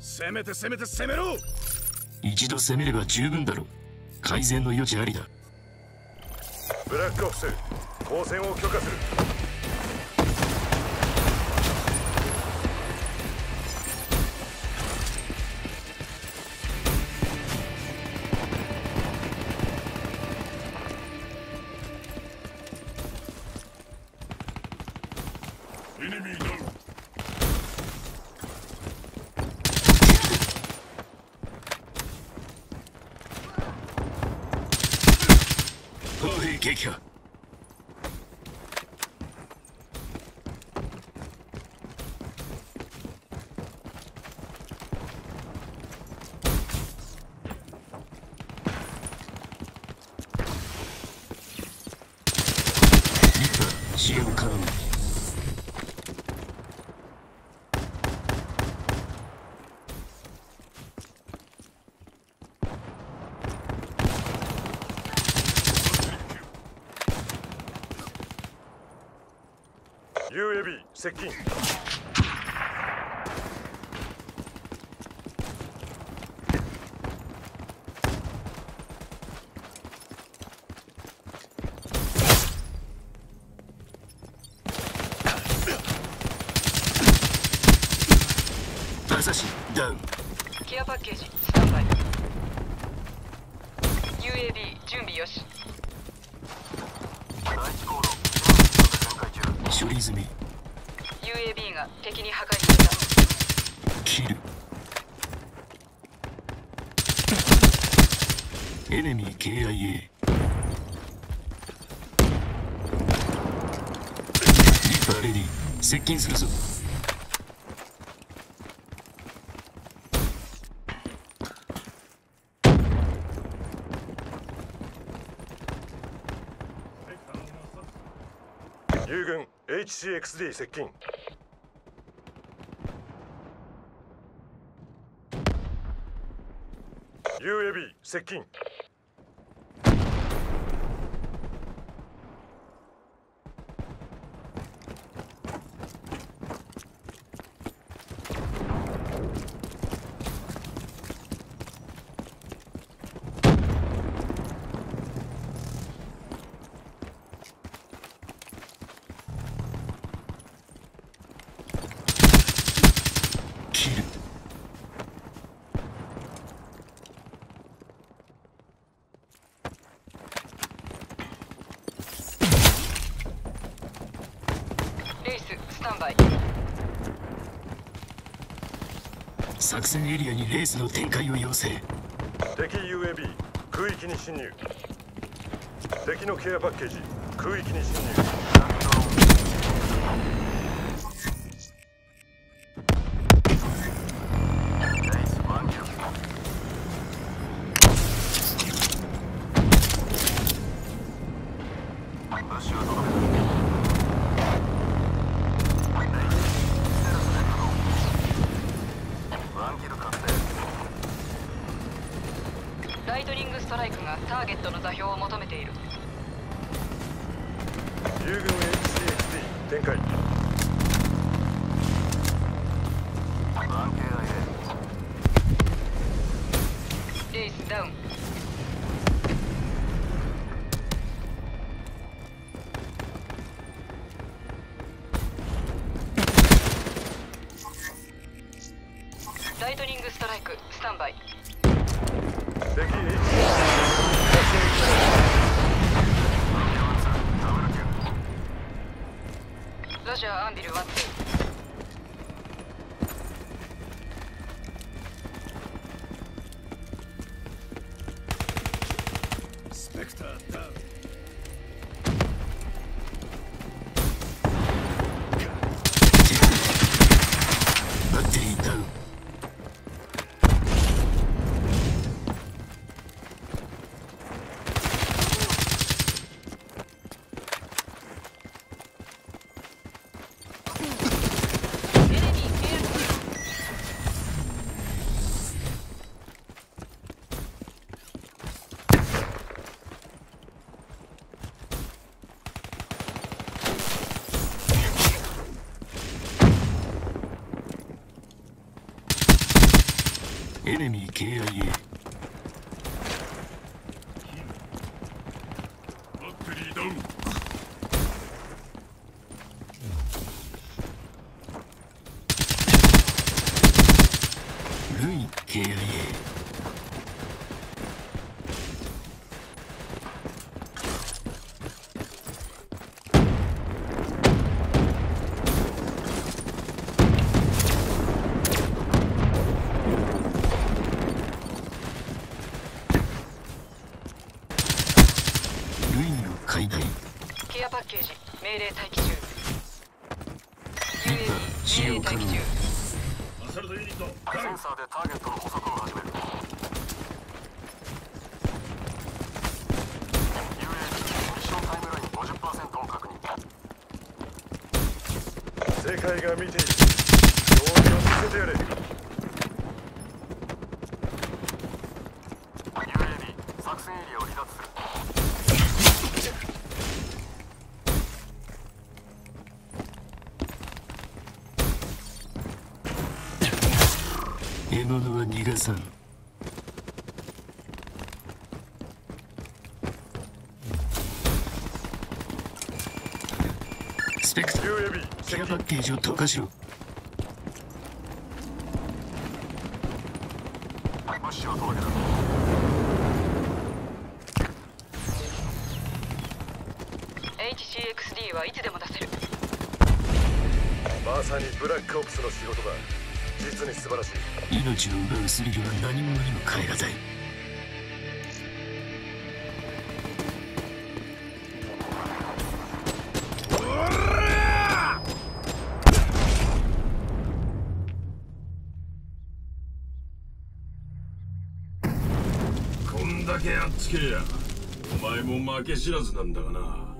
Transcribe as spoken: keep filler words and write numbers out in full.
攻めて攻めて攻めろ。 一度攻めれば十分だろう。改善の余地ありだ。 ブラックオプス、交戦を許可する。 エネミーダウン。 砲兵撃破。リッパー支援可能。 ユーエービー 接近。 馬刺しダウン。 ケアパッケージスタンバイ。 ユーエービー 準備よし。 処理済み。 ユーエービー が敵に破壊された。 キル。エネミー ケーアイエー。 リッパーレディー。接近するぞ。 友軍 エイチシーエックスディー 接近。ユーエービー 接近。 キル。 レイススタンバイ。 作戦エリアにレースの展開を要請。 敵 ユーエービー 空域に侵入。敵のケアパッケージ空域に侵入。 ライトニングストライクがターゲットの座標を求めている。 友軍 エイチシーエックスディー 展開。 レイスダウン。ライトニングストライクスタンバイ。 敵 エイチシーエックスディーロジャーアンビルワンツー。 スペクターダウン。 バッテリーダウン。 エネミー ケーアイエー。 バッテリーダウン。 ルイ ケーアイエー。 ルイの解体。 ケアパッケージ命令待機中。 リッパー使用可能。 アサルトユニットセンサーでターゲットの捕捉を始める。 ユーエービー ミッションタイムライン ごじゅっパーセント を確認。世界が見ている。勝利を見せてやれ。 ユーエービー 作戦エリアを離脱する。 獲物は逃がさん。スペクターユーエービーケアパッケージを投下しろ。 物資を届ける。 エイチシーエックスディー はいつでも出せる。 まさにブラックオプスの仕事だ。実に素晴らしい。 命を奪うスリルは何者にも代え難い。 こんだけやっつけやお前も負け知らずなんだがな。